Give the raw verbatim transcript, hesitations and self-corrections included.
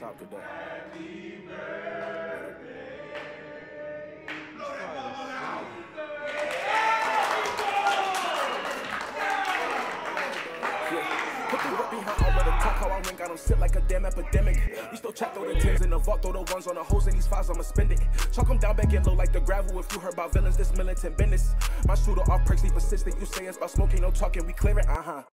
top today. Put the work behind all of the talk, how I ring, I don't sit like a damn epidemic. You still check throw the tens in the vault, throw the ones on the hoes and these files, I'ma spend it. Chalk them down, back and low like the gravel. If you heard about villains, this militant business. My shooter off perks, persistent. You say it's about smoking, no talking, we clear it, uh-huh.